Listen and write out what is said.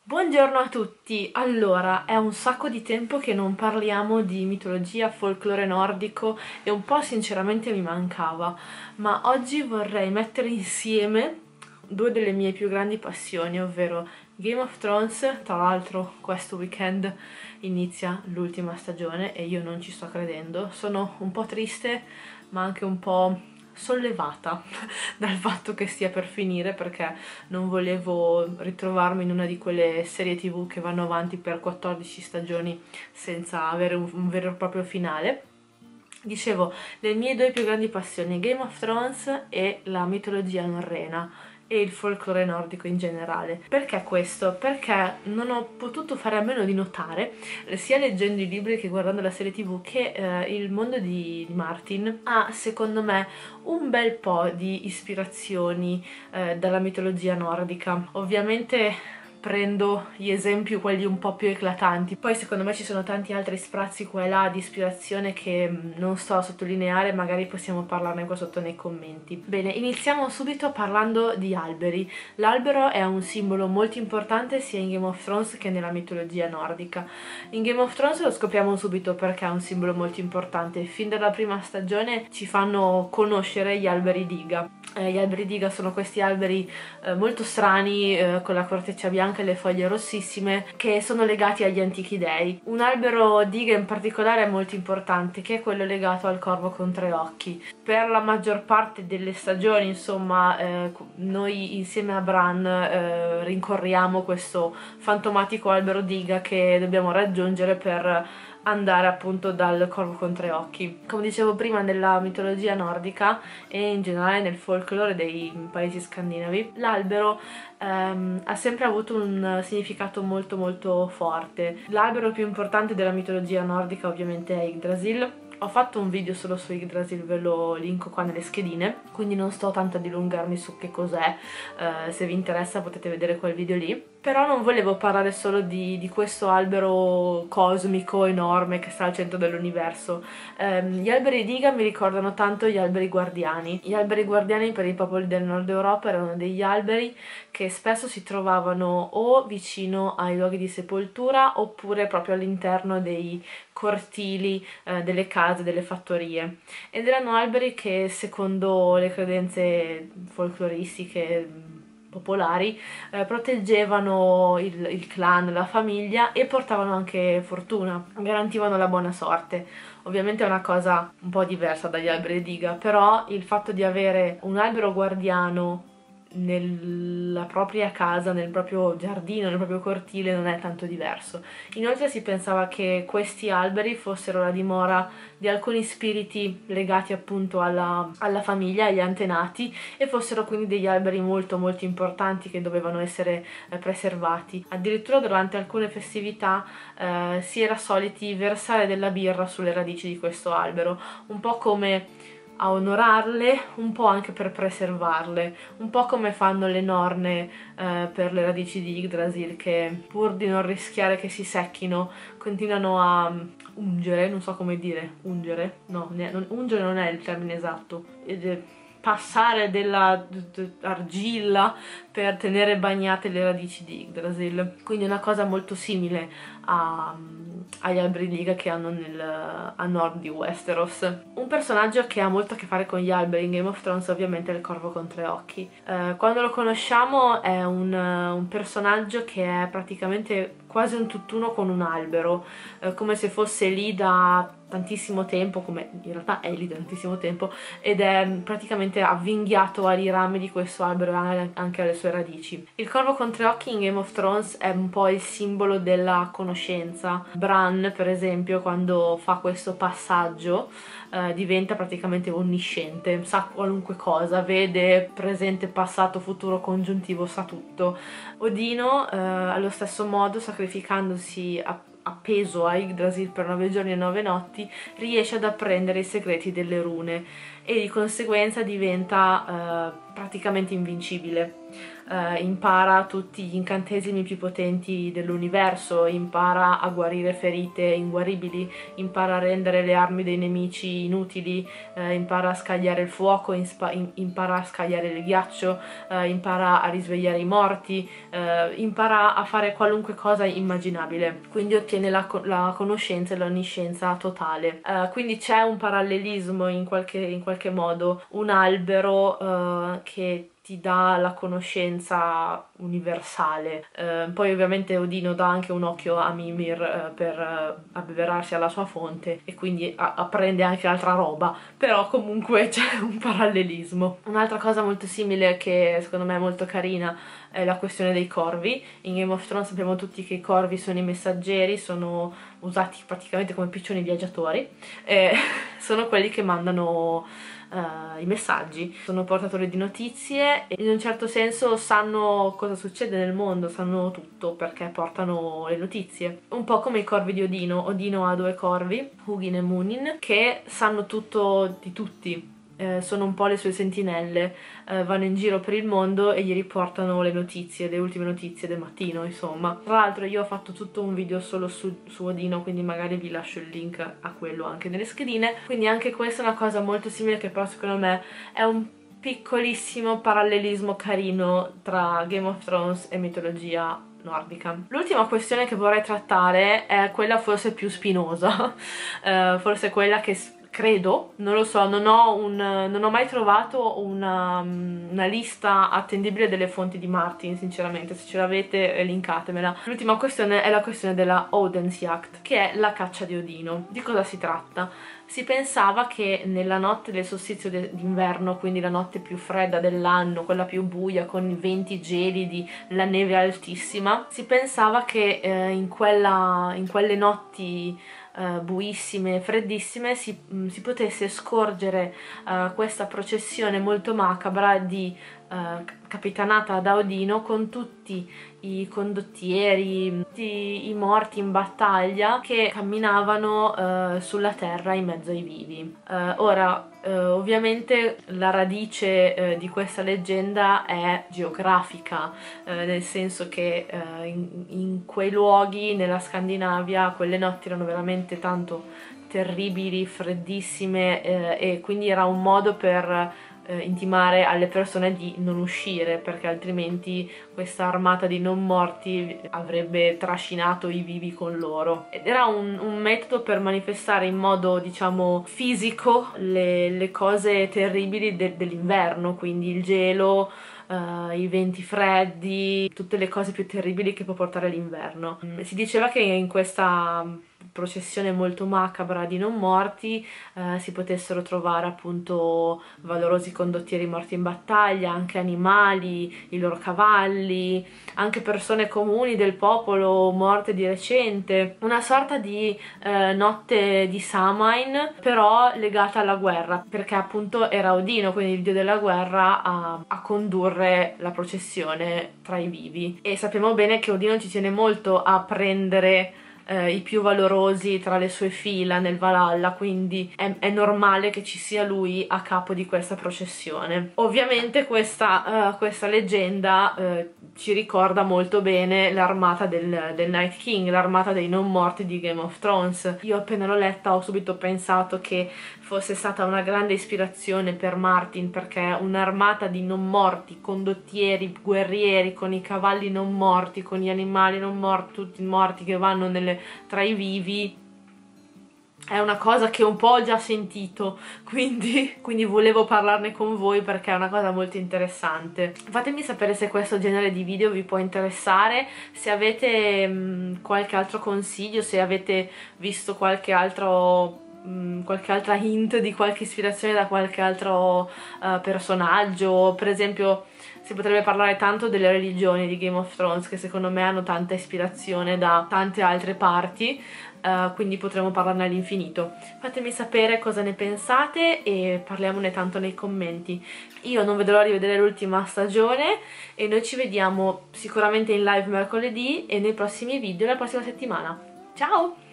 Buongiorno a tutti! Allora, è un sacco di tempo che non parliamo di mitologia, folklore nordico e un po' sinceramente mi mancava, ma oggi vorrei mettere insieme due delle mie più grandi passioni, ovvero Game of Thrones. Tra l'altro questo weekend inizia l'ultima stagione e io non ci sto credendo. Sono un po' triste, ma anche un po' sollevata dal fatto che stia per finire, perché non volevo ritrovarmi in una di quelle serie TV che vanno avanti per 14 stagioni senza avere un vero e proprio finale. Dicevo, le mie due più grandi passioni, Game of Thrones e la mitologia norrena e il folklore nordico in generale. Perché questo? Perché non ho potuto fare a meno di notare, sia leggendo i libri che guardando la serie TV, che il mondo di Martin ha, secondo me, un bel po' di ispirazioni dalla mitologia nordica. Ovviamente prendo gli esempi quelli un po' più eclatanti, poi secondo me ci sono tanti altri sprazzi qua e là di ispirazione che non sto a sottolineare, magari possiamo parlarne qua sotto nei commenti. Bene, iniziamo subito parlando di alberi. L'albero è un simbolo molto importante sia in Game of Thrones che nella mitologia nordica. In Game of Thrones lo scopriamo subito perché è un simbolo molto importante. Fin dalla prima stagione ci fanno conoscere gli alberi diga. Gli alberi diga sono questi alberi molto strani, con la corteccia bianca e le foglie rossissime, che sono legati agli antichi dei. Un albero diga in particolare è molto importante, che è quello legato al corvo con tre occhi. Per la maggior parte delle stagioni, insomma, noi insieme a Bran rincorriamo questo fantomatico albero diga che dobbiamo raggiungere per andare appunto dal corvo con tre occhi. Come dicevo prima, nella mitologia nordica e in generale nel folklore dei paesi scandinavi, l'albero ha sempre avuto un significato molto molto forte. L'albero più importante della mitologia nordica ovviamente è Yggdrasil. Ho fatto un video solo su Yggdrasil, ve lo linko qua nelle schedine, quindi non sto tanto a dilungarmi su che cos'è, se vi interessa potete vedere quel video lì. Però non volevo parlare solo di questo albero cosmico enorme che sta al centro dell'universo. Gli alberi diga mi ricordano tanto gli alberi guardiani. Gli alberi guardiani per i popoli del nord Europa erano degli alberi che spesso si trovavano o vicino ai luoghi di sepoltura oppure proprio all'interno dei cortili delle case, delle fattorie, ed erano alberi che secondo le credenze folcloristiche popolari proteggevano il clan, la famiglia e portavano anche fortuna, garantivano la buona sorte. Ovviamente è una cosa un po' diversa dagli alberi diga, però il fatto di avere un albero guardiano nella propria casa, nel proprio giardino, nel proprio cortile non è tanto diverso. Inoltre si pensava che questi alberi fossero la dimora di alcuni spiriti legati appunto alla famiglia, agli antenati, e fossero quindi degli alberi molto molto importanti che dovevano essere preservati. Addirittura durante alcune festività si era soliti versare della birra sulle radici di questo albero, un po' come a onorarle, un po' anche per preservarle, un po' come fanno le nonne per le radici di Yggdrasil, che pur di non rischiare che si secchino continuano a ungere, non so come dire, ungere? No, ungere non è il termine esatto, passare della argilla per tenere bagnate le radici di Yggdrasil. Quindi è una cosa molto simile agli alberi diga che hanno a nord di Westeros. Un personaggio che ha molto a che fare con gli alberi in Game of Thrones ovviamente è il corvo con tre occhi. Quando lo conosciamo è un personaggio che è praticamente quasi un tutt'uno con un albero, come se fosse lì da tantissimo tempo, come in realtà è lì da tantissimo tempo, ed è praticamente avvinghiato ai rami di questo albero e anche alle sue radici. Il corvo con tre occhi in Game of Thrones è un po' il simbolo della conoscenza. Bran, per esempio, quando fa questo passaggio diventa praticamente onnisciente, sa qualunque cosa, vede presente, passato, futuro, congiuntivo, sa tutto. Odino allo stesso modo, sacrificandosi appeso a Yggdrasil per 9 giorni e 9 notti, riesce ad apprendere i segreti delle rune. e di conseguenza diventa praticamente invincibile. Impara tutti gli incantesimi più potenti dell'universo, impara a guarire ferite inguaribili, impara a rendere le armi dei nemici inutili, impara a scagliare il fuoco, impara a scagliare il ghiaccio, impara a risvegliare i morti, impara a fare qualunque cosa immaginabile, quindi ottiene la conoscenza e l'onniscienza totale. Quindi c'è un parallelismo in qualche modo, un albero che ti dà la conoscenza universale. Poi ovviamente Odino dà anche un occhio a Mimir per abbeverarsi alla sua fonte e quindi apprende anche altra roba, però comunque c'è un parallelismo. Un'altra cosa molto simile che secondo me è molto carina è la questione dei corvi. In Game of Thrones sappiamo tutti che i corvi sono i messaggeri, sono usati praticamente come piccioni viaggiatori, sono quelli che mandano i messaggi, sono portatori di notizie e in un certo senso sanno cosa succede nel mondo, sanno tutto perché portano le notizie, un po' come i corvi di Odino. Odino ha due corvi, Hugin e Munin, che sanno tutto di tutti. Sono un po' le sue sentinelle, vanno in giro per il mondo e gli riportano le notizie, le ultime notizie del mattino, insomma. Tra l'altro io ho fatto tutto un video solo su Odino, quindi magari vi lascio il link a quello anche nelle schedine. Quindi anche questa è una cosa molto simile che però secondo me è un piccolissimo parallelismo carino tra Game of Thrones e mitologia nordica. L'ultima questione che vorrei trattare è quella forse più spinosa, forse quella che credo, non lo so, non ho mai trovato una lista attendibile delle fonti di Martin, sinceramente. Se ce l'avete linkatemela. L'ultima questione è la questione della Odensjakt, che è la caccia di Odino. Di cosa si tratta? Si pensava che nella notte del solstizio d'inverno, quindi la notte più fredda dell'anno, quella più buia, con i venti gelidi, la neve altissima, si pensava che in quelle notti buissime, freddissime, si potesse scorgere questa processione molto macabra capitanata da Odino, con tutti i condottieri, tutti i morti in battaglia che camminavano sulla terra in mezzo ai vivi. Ora ovviamente la radice di questa leggenda è geografica, nel senso che in quei luoghi, nella Scandinavia, quelle notti erano veramente tanto terribili, freddissime, e quindi era un modo per intimare alle persone di non uscire, perché altrimenti questa armata di non morti avrebbe trascinato i vivi con loro. Ed era un metodo per manifestare in modo, diciamo, fisico le cose terribili dell'inverno, quindi il gelo, i venti freddi, tutte le cose più terribili che può portare l'inverno. Si diceva che in questa processione molto macabra di non morti si potessero trovare appunto valorosi condottieri morti in battaglia, anche animali, i loro cavalli, anche persone comuni del popolo morte di recente, una sorta di notte di Samhain, però legata alla guerra, perché appunto era Odino, quindi il dio della guerra, a condurre la processione tra i vivi. E sappiamo bene che Odino ci tiene molto a prendere i più valorosi tra le sue fila nel Valhalla, quindi è normale che ci sia lui a capo di questa processione. Ovviamente questa leggenda ci ricorda molto bene l'armata del Night King, l'armata dei non morti di Game of Thrones. Io appena l'ho letta ho subito pensato che fosse stata una grande ispirazione per Martin, perché un'armata di non morti, condottieri, guerrieri, con i cavalli non morti, con gli animali non morti, tutti morti che vanno tra i vivi, è una cosa che un po' ho già sentito, quindi volevo parlarne con voi perché è una cosa molto interessante. Fatemi sapere se questo genere di video vi può interessare, se avete qualche altro consiglio, se avete visto qualche altra hint di qualche ispirazione da qualche altro personaggio. Per esempio si potrebbe parlare tanto delle religioni di Game of Thrones, che secondo me hanno tanta ispirazione da tante altre parti, quindi potremo parlarne all'infinito. Fatemi sapere cosa ne pensate e parliamone tanto nei commenti. Io non vedo l'ora di vedere l'ultima stagione e noi ci vediamo sicuramente in live mercoledì e nei prossimi video la prossima settimana. Ciao!